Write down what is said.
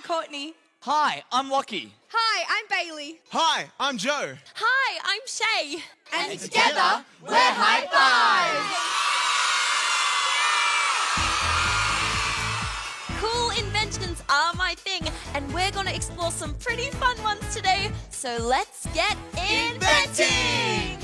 Courtney. Hi, I'm Lockie. Hi, I'm Bailey. Hi, I'm Joe. Hi, I'm Shay. And together, we're Hi-5! Cool inventions are my thing, and we're going to explore some pretty fun ones today. So let's get inventing!